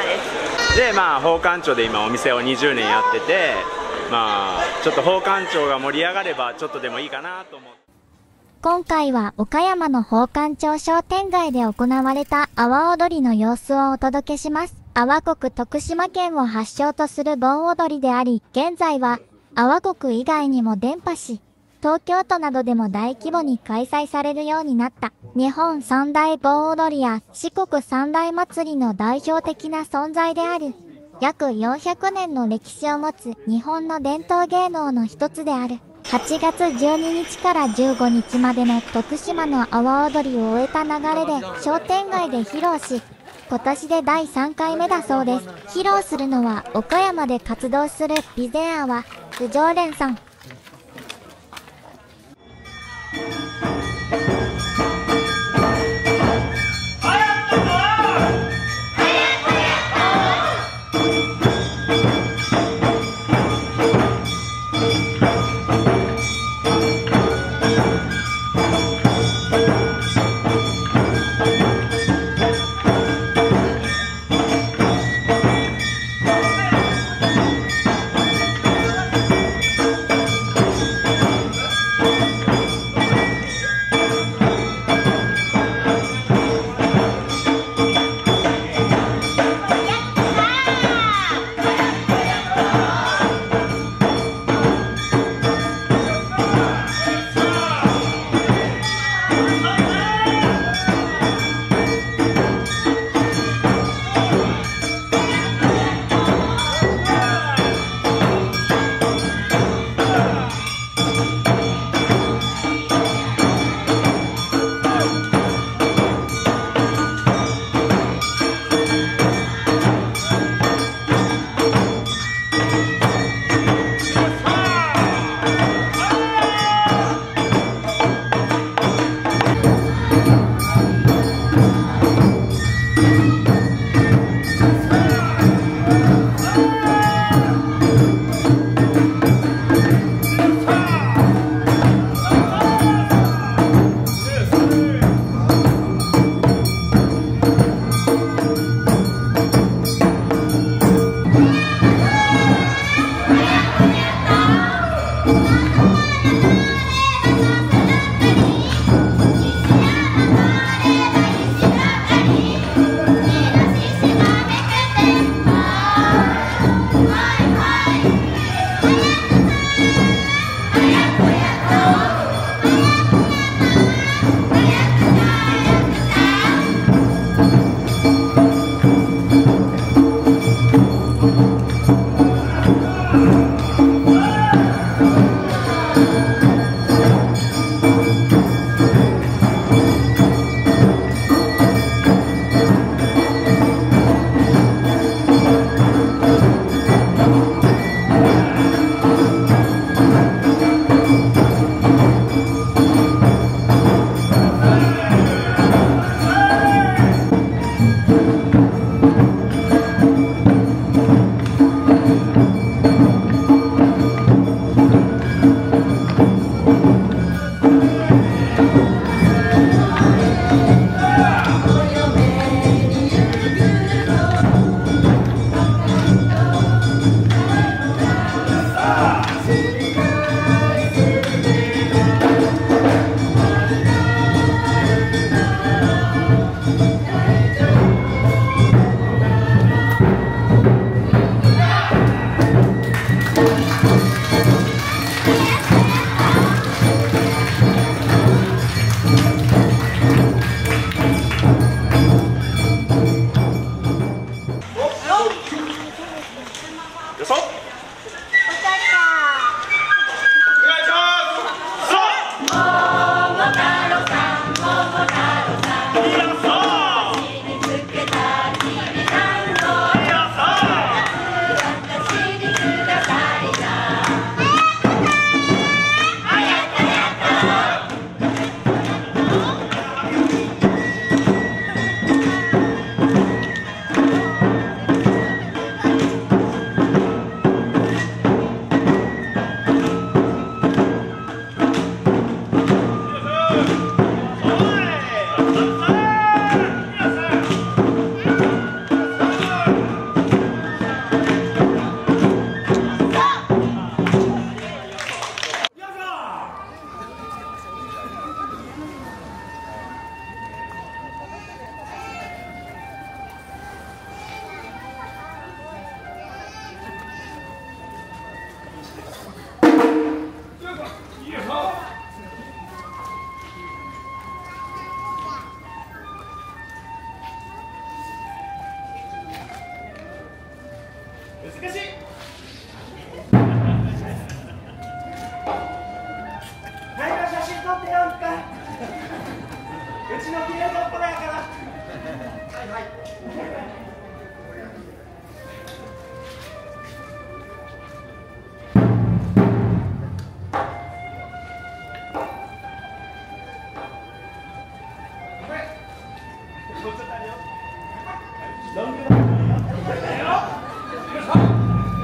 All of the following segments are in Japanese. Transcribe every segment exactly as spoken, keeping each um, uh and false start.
です。 でまあ宝冠町で今お店をにじゅうねんやってて、まあちょっと宝冠町が盛り上がればちょっとでもいいかなと思って。 今回は岡山の宝冠町商店街で行われた阿波踊りの様子をお届けします。阿波国徳島県を発祥とする盆踊りであり、現在は阿波国以外にも伝播し、東京都などでも大規模に開催されるようになった日本三大盆踊りや四国三大祭りの代表的な存在である。約よんひゃくねんの歴史を持つ日本の伝統芸能の一つである。はちがつじゅうににちからじゅうごにちまでの徳島の阿波踊りを終えた流れで商店街で披露し、今年でだいさんかいめだそうです。披露するのは岡山で活動する備前阿波九条連さん。 難しい。はい、今写真撮ってよ、いっぱい。うちの記念撮っこだから。はいはい。ロングだよ。よいしょ。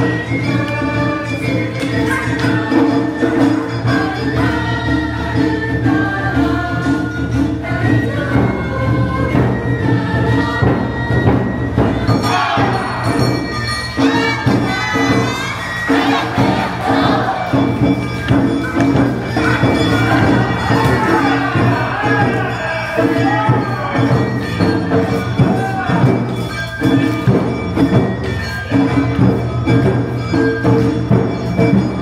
う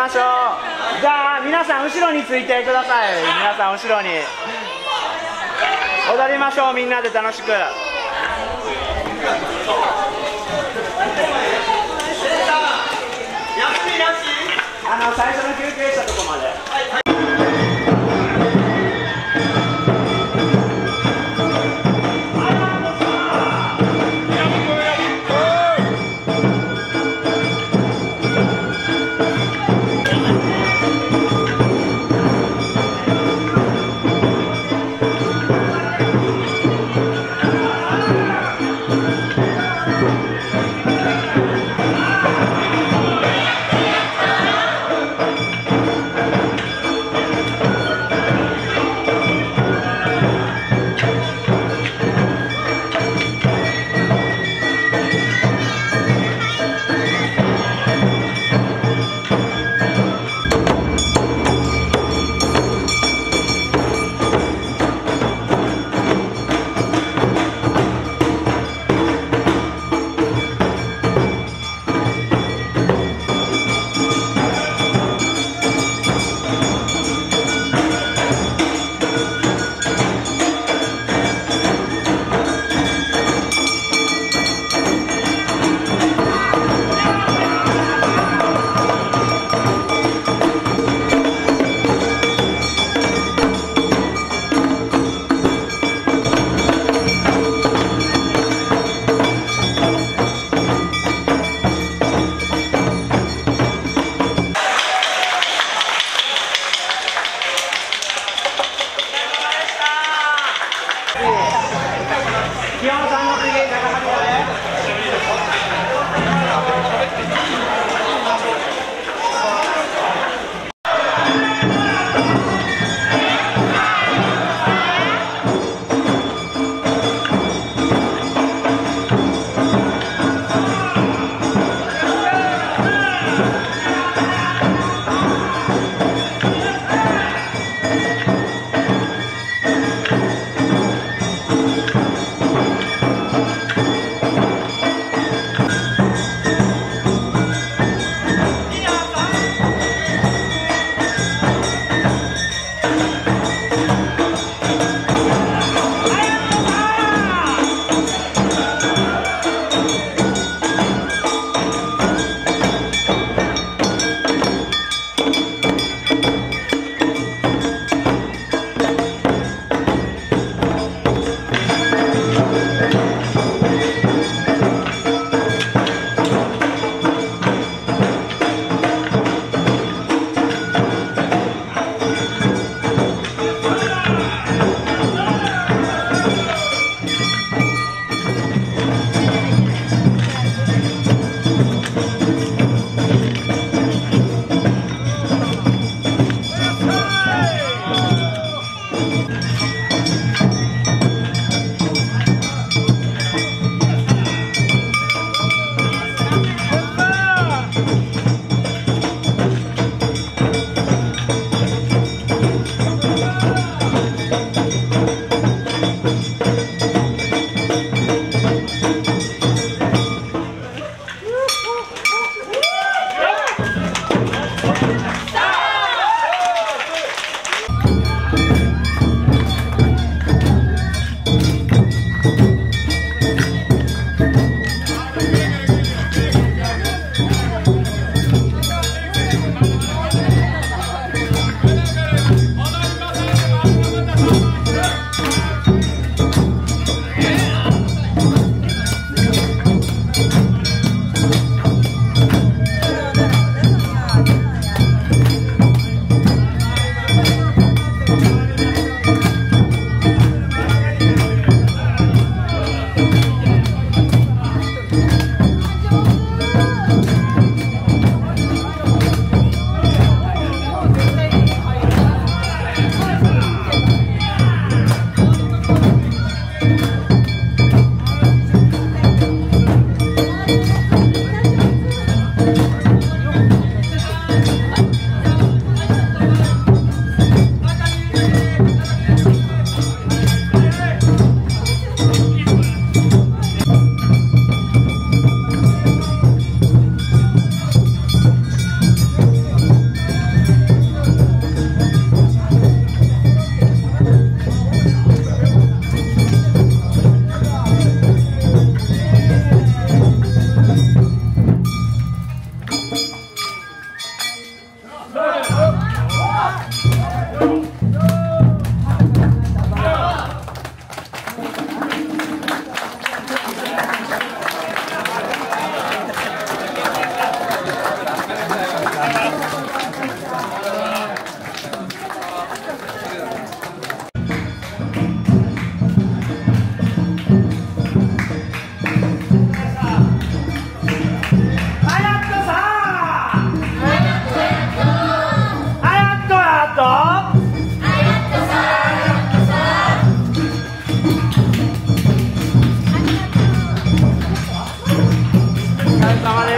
ましょう。じゃあ皆さん後ろについてください。皆さん後ろに踊りましょう。みんなで楽しく。あの最初の休憩したとこまで。清野さんの次、中張まで。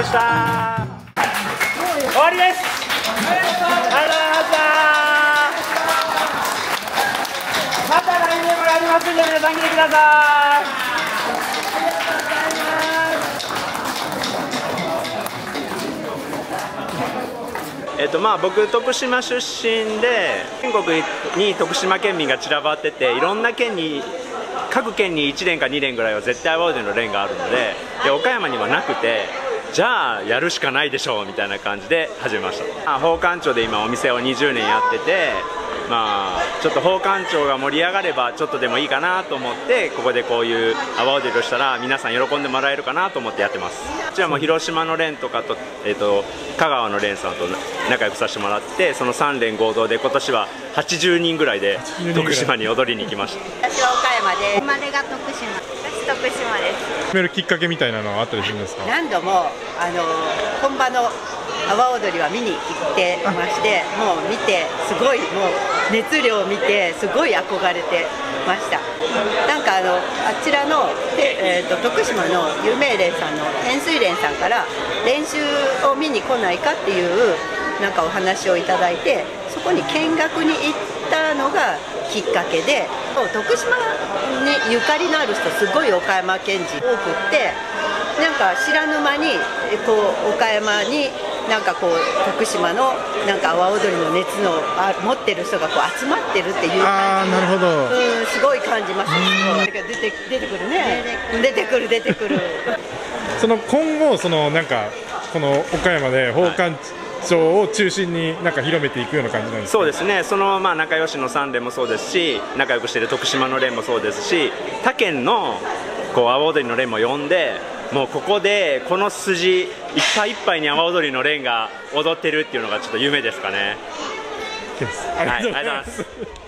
した。終わりです。ありがとうございました。また来年もやりますんで皆さん来てください。えっとまあ、僕、徳島出身で全国に徳島県民が散らばってて、いろんな県に各県にいち連かに連ぐらいは絶対阿波踊りの連があるので、で岡山にはなくて、じゃあやるしかないでしょうみたいな感じで始めました。宝冠町で今お店をにじゅうねんやってて、まあ、ちょっと宝冠町が盛り上がればちょっとでもいいかなと思って、ここでこういう阿波踊りをしたら皆さん喜んでもらえるかなと思ってやってます。うちはもう広島の連とかと、えーと香川の連さんと仲良くさせてもらって、そのさん連合同で今年ははちじゅうにんぐらいで徳島に踊りに行きました。 私は岡山で、生まれが徳島、私徳島です。 決めるきっかけみたいなのはあったりするんですか？ 何度もあの本場の阿波踊りは見に行ってまして、もう見てすごいもう熱量を見てすごい憧れてました。なんかあのあちらの、えー、と徳島の有名連さんの円錐連さんから練習を見に来ないかっていうなんかお話をいただいて、そこに見学に行ったのがきっかけで、徳島にゆかりのある人すごい岡山県人多くって、なんか知らぬ間にこう岡山になんかこう徳島のなんか阿波踊りの熱のあ持ってる人がこう集まってるっていう感じ。 あー、なるほど。 うん、すごい感じます。出て出てくるね。出てくる出てくる。 その今後そのなんかこの岡山で宝冠町を中心になんか広めていくような感じなんですか？ そうですね。そのまあ仲良しのさん連もそうですし、仲良くしている徳島の連もそうですし、他県のこう阿波踊りの連も呼んで、もうここでこの筋いっぱいいっぱいに阿波踊りの連が踊ってるっていうのがちょっと夢ですかね。 ありがとうございはい、ありがとうございまます。 す。